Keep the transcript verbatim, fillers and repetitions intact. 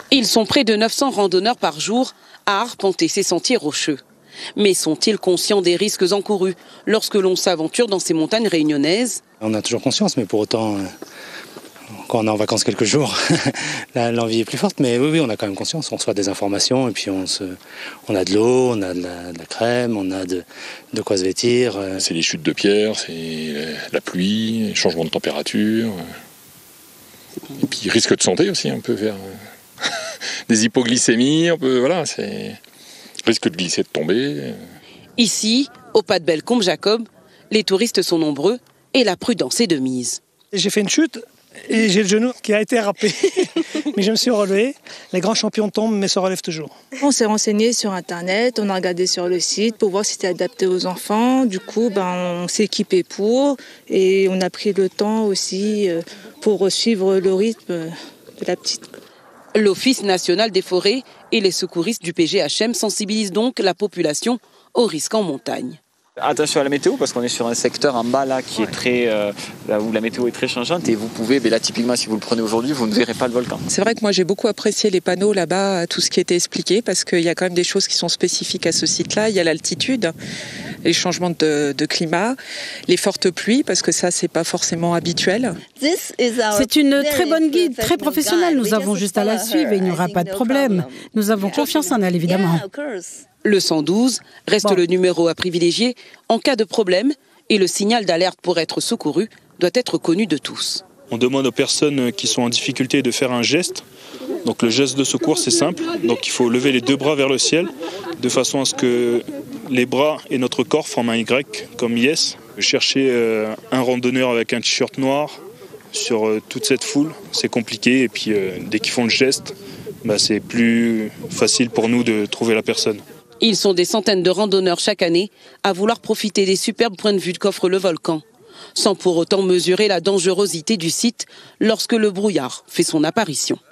Ils sont près de neuf cents randonneurs par jour à arpenter ces sentiers rocheux. Mais sont-ils conscients des risques encourus lorsque l'on s'aventure dans ces montagnes réunionnaises? On a toujours conscience, mais pour autant, quand on est en vacances quelques jours, l'envie est plus forte. Mais oui, oui, on a quand même conscience. On reçoit des informations et puis on, se, on a de l'eau, on a de la, de la crème, on a de, de quoi se vêtir. C'est les chutes de pierre, c'est la pluie, les changements de température. Et puis risque de santé aussi, on peut faire des hypoglycémies, on peut, voilà, c'est risque de glisser, de tomber. Ici, au Pas de Bellecombe, Jacob, les touristes sont nombreux et la prudence est de mise. J'ai fait une chute et j'ai le genou qui a été râpé, mais je me suis relevé. Les grands champions tombent mais se relèvent toujours. On s'est renseigné sur internet, on a regardé sur le site pour voir si c'était adapté aux enfants. Du coup, ben, on s'est équipé pour et on a pris le temps aussi pour suivre le rythme de la petite. L'Office national des forêts et les secouristes du P G H M sensibilisent donc la population aux risques en montagne. Attention à la météo parce qu'on est sur un secteur en bas là qui est très euh, là où la météo est très changeante et vous pouvez, mais là typiquement si vous le prenez aujourd'hui vous ne verrez pas le volcan. C'est vrai que moi j'ai beaucoup apprécié les panneaux là-bas, tout ce qui était expliqué parce qu'il y a quand même des choses qui sont spécifiques à ce site-là. Il y a l'altitude, les changements de, de climat, les fortes pluies parce que ça c'est pas forcément habituel. C'est une très bonne guide, très professionnelle. Nous avons juste à la suivre et il n'y aura pas de problème. Nous avons confiance en elle évidemment. Le cent douze reste bon. le numéro à privilégier en cas de problème et le signal d'alerte pour être secouru doit être connu de tous. On demande aux personnes qui sont en difficulté de faire un geste. Donc le geste de secours c'est simple, donc il faut lever les deux bras vers le ciel de façon à ce que les bras et notre corps forment un Y comme yes. Chercher un randonneur avec un t-shirt noir sur toute cette foule, c'est compliqué et puis dès qu'ils font le geste, bah, c'est plus facile pour nous de trouver la personne. Ils sont des centaines de randonneurs chaque année à vouloir profiter des superbes points de vue qu'offre le volcan, sans pour autant mesurer la dangerosité du site lorsque le brouillard fait son apparition.